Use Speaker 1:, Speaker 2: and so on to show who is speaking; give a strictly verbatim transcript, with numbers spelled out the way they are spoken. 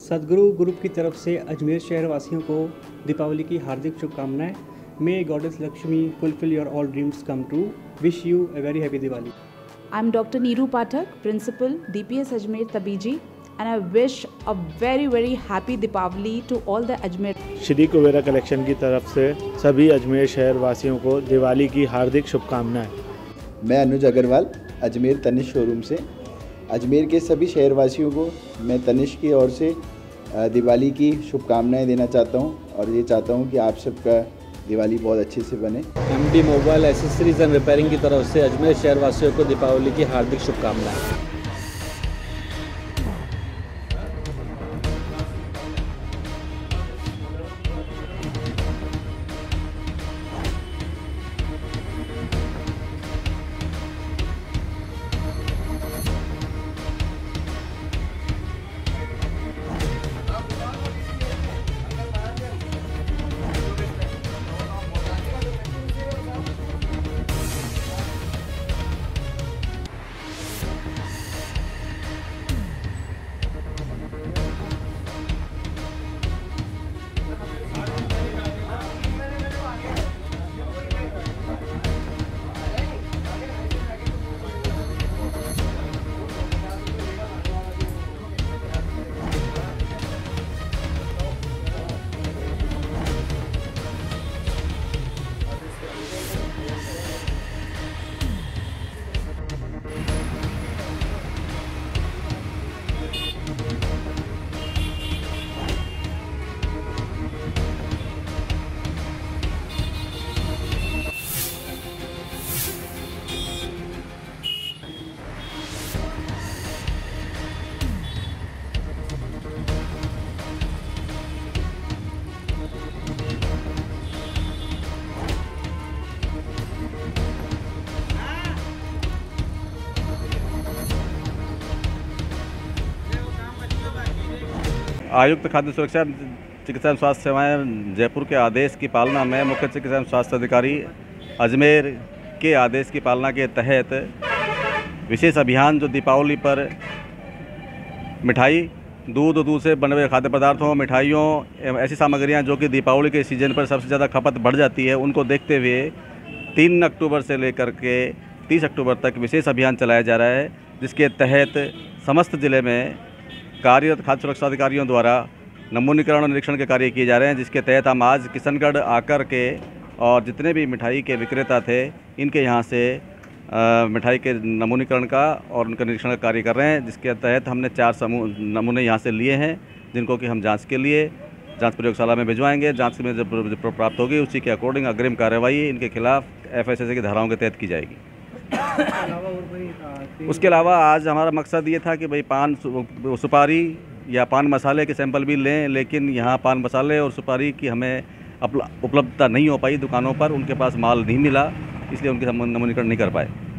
Speaker 1: सदगुरु ग्रुप की तरफ से अजमेर शहर वासियों को दीपावली की हार्दिक शुभकामनाएं। May goddess Lakshmi fulfil your all dreams come true. Wish you a very happy Diwali.
Speaker 2: I am Doctor Neeru Pathak, Principal, D P S Ajmer Tabiji, and I wish a very very happy Deepavali to all the Ajmer.
Speaker 3: Shri Kubera collection की तरफ से सभी अजमेर शहर वासियों को दिवाली की हार्दिक शुभकामनाएं।
Speaker 4: मैं अनुज अग्रवाल, अजमेर तनिष्क शोरूम से अजमेर के सभी शहरवासियों को मैं तनिष्क की ओर से दिवाली की शुभकामनाएं देना चाहता हूं और ये चाहता हूं कि आप सबका दिवाली बहुत अच्छे से बने।
Speaker 5: MD mobile accessories and repairing की तरफ से अजमेर शहरवासियों को दीपावली की हार्दिक शुभकामनाएं।
Speaker 6: आयुक्त खाद्य सुरक्षा चिकित्सा एवं स्वास्थ्य सेवाएं जयपुर के आदेश की पालना में मुख्य चिकित्सा एवं स्वास्थ्य अधिकारी अजमेर के आदेश की पालना के तहत विशेष अभियान जो दीपावली पर मिठाई, दूध, दूध से बने हुए खाद्य पदार्थों, मिठाइयों एवं ऐसी सामग्रियां जो कि दीपावली के सीजन पर सबसे ज़्यादा खपत बढ़ जाती है, उनको देखते हुए तीन अक्टूबर से लेकर के तीस अक्टूबर तक विशेष अभियान चलाया जा रहा है, जिसके तहत समस्त ज़िले में कार्यरत खाद्य सुरक्षा अधिकारियों द्वारा नमूनीकरण और निरीक्षण के कार्य किए जा रहे हैं। जिसके तहत हम आज किशनगढ़ आकर के और जितने भी मिठाई के विक्रेता थे इनके यहाँ से आ, मिठाई के नमूनीकरण का और उनका निरीक्षण का कार्य कर रहे हैं। जिसके तहत हमने चार समूह नमूने यहाँ से लिए हैं, जिनको कि हम जांच के लिए जांच प्रयोगशाला में भिजवाएंगे। जांच में जब रिपोर्ट प्राप्त होगी उसी के अकॉर्डिंग अग्रिम कार्रवाई इनके खिलाफ एफ एस एस ए की धाराओं के तहत की जाएगी। उसके अलावा आज हमारा मकसद ये था कि भाई पान सुपारी या पान मसाले के सैंपल भी लें, लेकिन यहाँ पान मसाले और सुपारी की हमें उपलब्धता नहीं हो पाई दुकानों पर, उनके पास माल नहीं मिला, इसलिए उनके हम नमूनीकरण नहीं कर पाए।